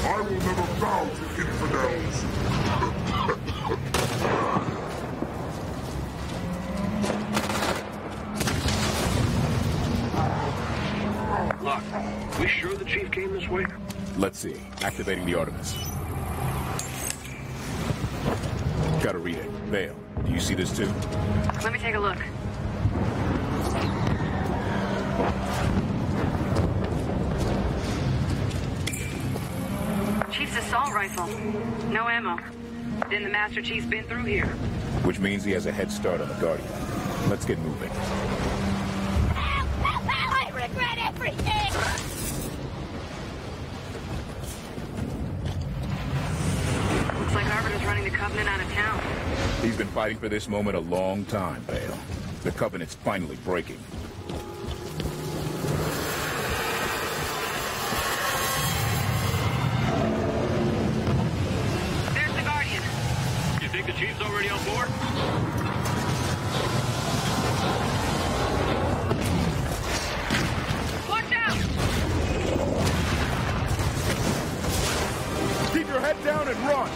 I will never bow to infidels. Look, we sure the chief came this way? Let's see. Activating the Artemis. Gotta read it. Vale, do you see this too? Let me take a look. Chief's assault rifle. No ammo. Then the Master Chief's been through here. Which means he has a head start on the Guardian. Let's get moving. I regret everything! Looks like Arbiter's running the Covenant out of town. He's been fighting for this moment a long time, Vale. The Covenant's finally breaking. There's the Guardian. You think the chief's already on board? Watch out! Keep your head down and run!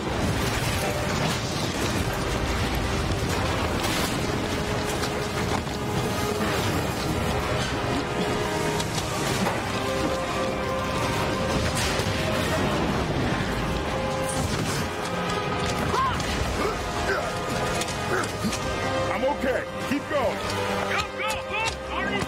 I'm okay. Keep going. Go, go, go! Arnie!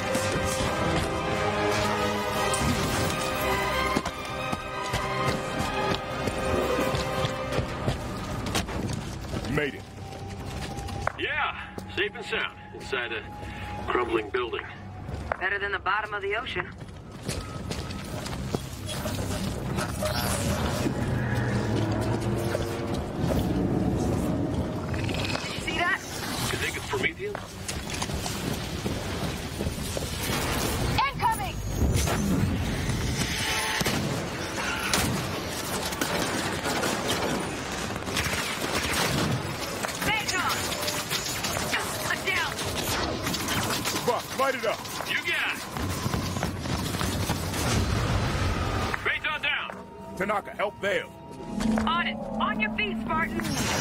Made it. Yeah, safe and sound inside a crumbling building. Better than the bottom of the ocean. Did you see that? You think it's Promethean? Incoming! Phantom! Look down! Buck, light it up. You got it! Phaeton down! Tanaka, help Vale. On it! On your feet, Spartan!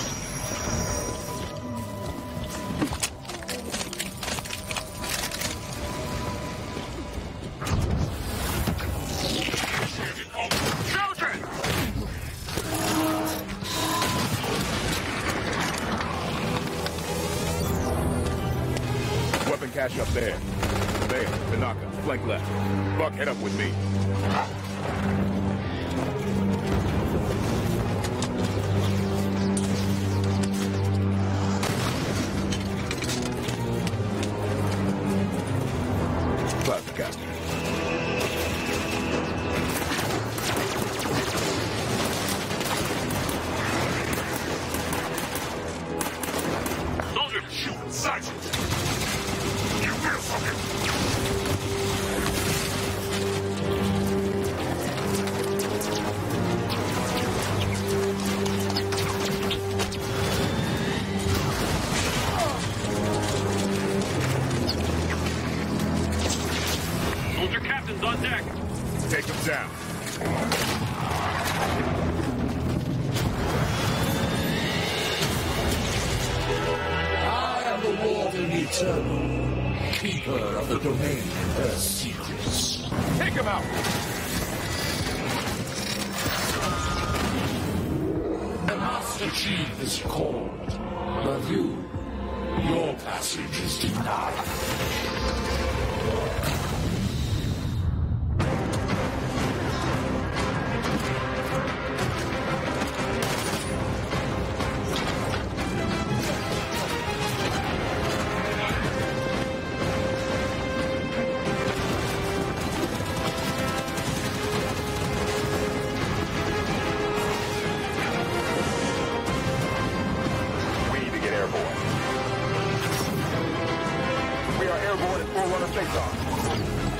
Soldiers! Weapon cache up there. Vale, Tanaka, flank left. Buck, head up with me. Cloud Captain. Soldiers! Shoot, Sergeant! You will fucking... Soldier captain's on deck! Take him down. I am the Warden Eternal, keeper of the domain and her secrets. Take him out! The Master Chief is called, but your passage is denied. We need to get airborne. We are airborne at Forerunner Phaeton.